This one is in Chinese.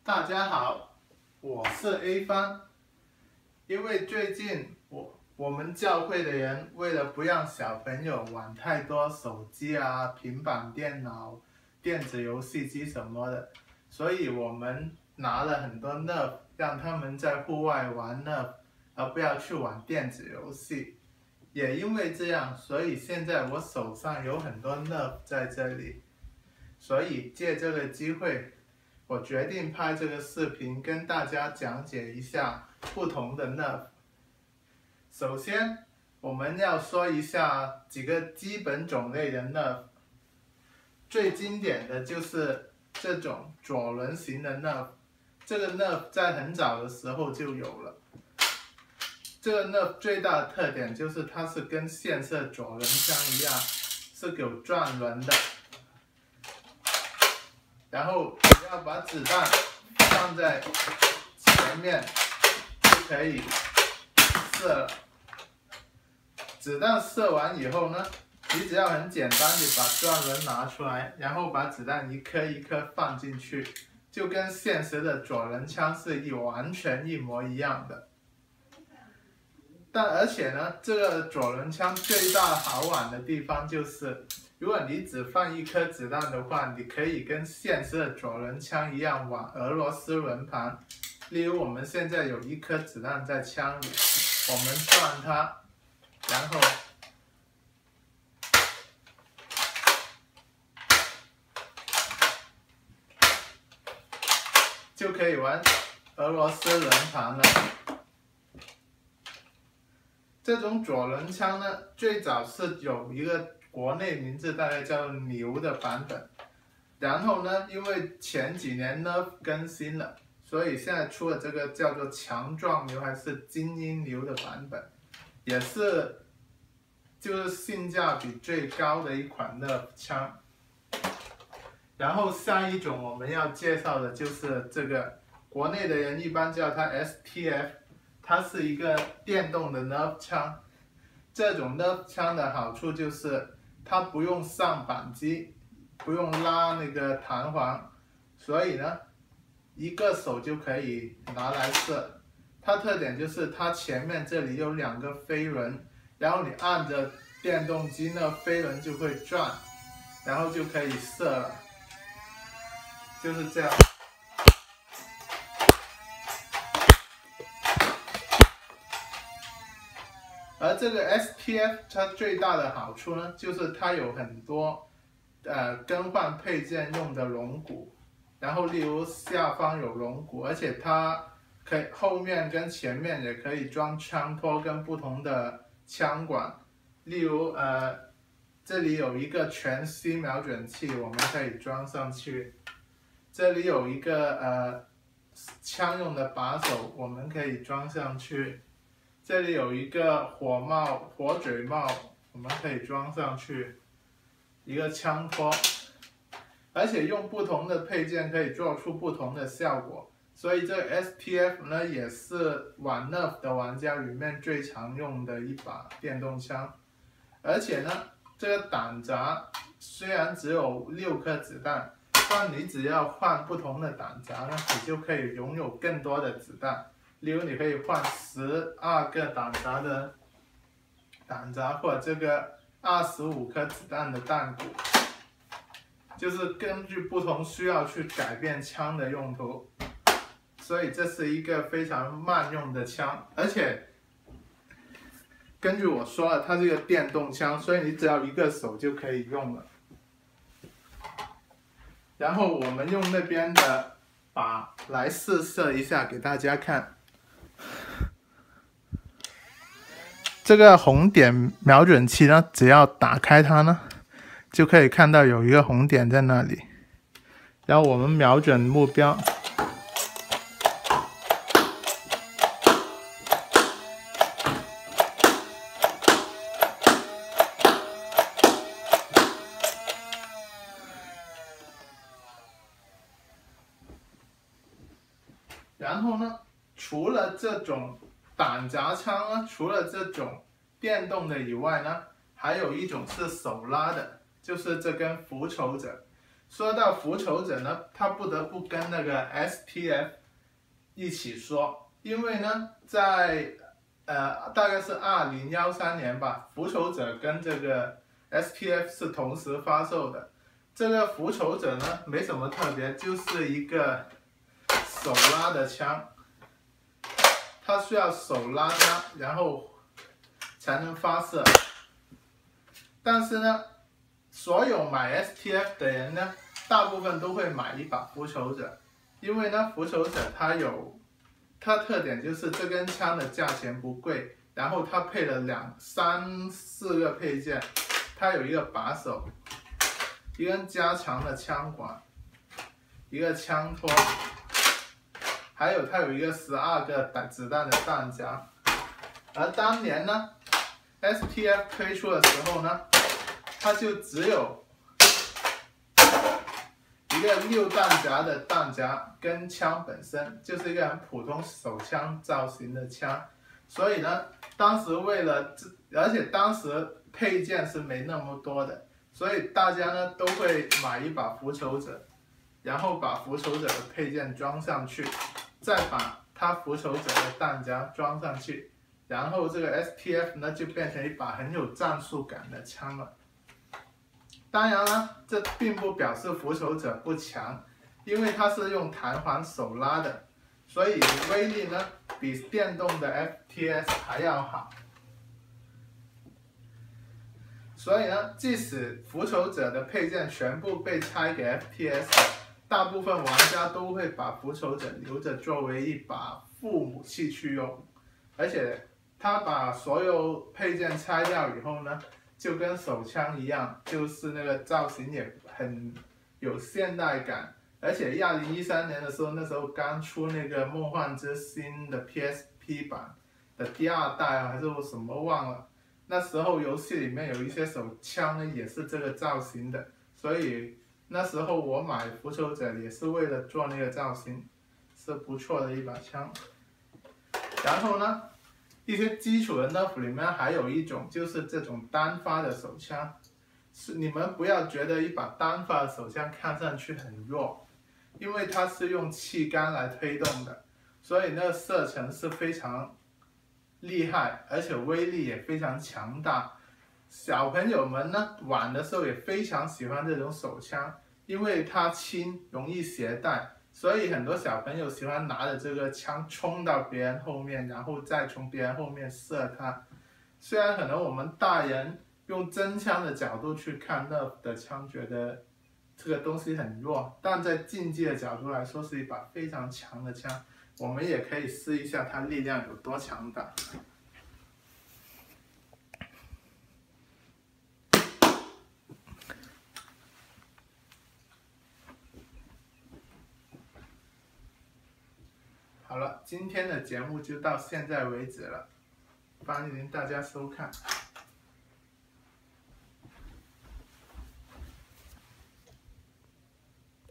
大家好，我是 A 方。因为最近我们教会的人为了不让小朋友玩太多手机啊、平板电脑、电子游戏机什么的，所以我们拿了很多 Nerf， 让他们在户外玩 Nerf， 而不要去玩电子游戏。也因为这样，所以现在我手上有很多 Nerf 在这里，所以借这个机会，我决定拍这个视频，跟大家讲解一下不同的 Nerf。首先，我们要说一下几个基本种类的 Nerf。最经典的就是这种左轮型的 Nerf， 这个 Nerf 在很早的时候就有了。这个 Nerf 最大的特点就是它是跟线射左轮枪一样，是有转轮的。然后只要把子弹放在前面就可以射了。子弹射完以后呢，你只要很简单地把转轮拿出来，然后把子弹一颗一颗放进去，就跟现实的左轮枪是完全一模一样的。而且呢，这个左轮枪最大好玩的地方就是，如果你只放一颗子弹的话，你可以跟现实的左轮枪一样玩俄罗斯轮盘。例如我们现在有一颗子弹在枪里，我们转它，然后就可以玩俄罗斯轮盘了。这种左轮枪呢，最早是有一个国内名字大概叫牛的版本，然后呢，因为前几年 Nerf 更新了，所以现在出了这个叫做强壮牛还是精英牛的版本，也是就是性价比最高的一款 Nerf 枪。然后下一种我们要介绍的就是这个，国内的人一般叫它 STF。它是一个电动的 Nerf 枪，这种 Nerf 枪的好处就是它不用上扳机，不用拉那个弹簧，所以呢，一个手就可以拿来射。它特点就是它前面这里有两个飞轮，然后你按着电动机，那飞轮就会转，然后就可以射了，就是这样。而这个 STF 它最大的好处呢，就是它有很多更换配件用的龙骨，然后例如下方有龙骨，而且它可以后面跟前面也可以装枪托跟不同的枪管，例如这里有一个全息瞄准器，我们可以装上去，这里有一个枪用的把手，我们可以装上去。这里有一个火嘴帽，我们可以装上去，一个枪托，而且用不同的配件可以做出不同的效果，所以这个 STF 呢也是玩 Nerf 的玩家里面最常用的一把电动枪，而且呢，这个弹夹虽然只有6颗子弹，但你只要换不同的弹夹呢，你就可以拥有更多的子弹。例如，你可以换12个弹夹的弹夹，或者这个25颗子弹的弹鼓，就是根据不同需要去改变枪的用途。所以这是一个非常慢用的枪，而且根据我说了，它是一个电动枪，所以你只要一个手就可以用了。然后我们用那边的靶来试射一下给大家看。这个红点瞄准器呢，只要打开它呢，就可以看到有一个红点在那里。然后我们瞄准目标，然后呢，除了这种弹夹枪呢，除了这种电动的以外呢，还有一种是手拉的，就是这根复仇者。 说到复仇者呢，他不得不跟那个 SPF 一起说，因为呢，在大概是2013年吧，复仇者跟这个 SPF 是同时发售的。这个复仇者呢没什么特别，就是一个手拉的枪，它需要手拉它，然后才能发射。但是呢，所有买 SPF 的人呢，大部分都会买一把复仇者，因为呢，复仇者它特点就是这根枪的价钱不贵，然后它配了3、4个配件，它有一个把手，一根加长的枪管，一个枪托，还有它有一个12个子弹的弹夹。而当年呢 ，SPF 推出的时候呢，它就只有一个6弹夹的弹夹跟枪本身，就是一个很普通手枪造型的枪。所以呢，当时而且当时配件是没那么多的，所以大家呢都会买一把复仇者，然后把复仇者的配件装上去，再把它复仇者的弹夹装上去，然后这个 SPF 呢就变成一把很有战术感的枪了。当然了，这并不表示复仇者不强，因为它是用弹簧手拉的，所以威力呢比电动的 FTS 还要好。所以呢，即使复仇者的配件全部被拆给 FTS， 大部分玩家都会把复仇者留着作为一把副武器去用，而且他把所有配件拆掉以后呢，就跟手枪一样，就是那个造型也很有现代感。而且2013年的时候，那时候刚出那个《梦幻之星》的 PSP 版的第2代还是什么忘了。那时候游戏里面有一些手枪呢，也是这个造型的，所以那时候我买复仇者也是为了做那个造型，是不错的一把枪。然后呢，一些基础的 nerf 里面还有一种就是这种单发的手枪，你们不要觉得一把单发的手枪看上去很弱，因为它是用气杆来推动的，所以那个射程是非常厉害，而且威力也非常强大。小朋友们呢玩的时候也非常喜欢这种手枪，因为它轻，容易携带，所以很多小朋友喜欢拿着这个枪冲到别人后面，然后再从别人后面射它。虽然可能我们大人用真枪的角度去看nerf的枪，觉得这个东西很弱，但在竞技的角度来说是一把非常强的枪。我们也可以试一下它力量有多强大。好了，今天的节目就到现在为止了，欢迎大家收看。